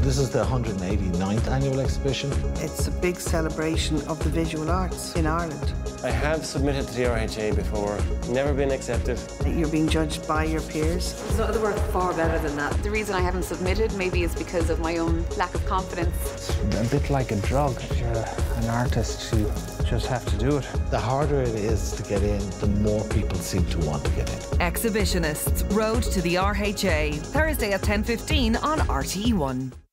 This is the 189th annual exhibition. It's a big celebration of the visual arts in Ireland. I have submitted to the RHA before, never been accepted. You're being judged by your peers. There's other work far better than that. The reason I haven't submitted maybe is because of my own lack of confidence. It's a bit like a drug. If you're an artist, you just have to do it. The harder it is to get in, the more people seem to want to get in. Exhibitionists, Road to the RHA, Thursday at 10:15 on RTE1.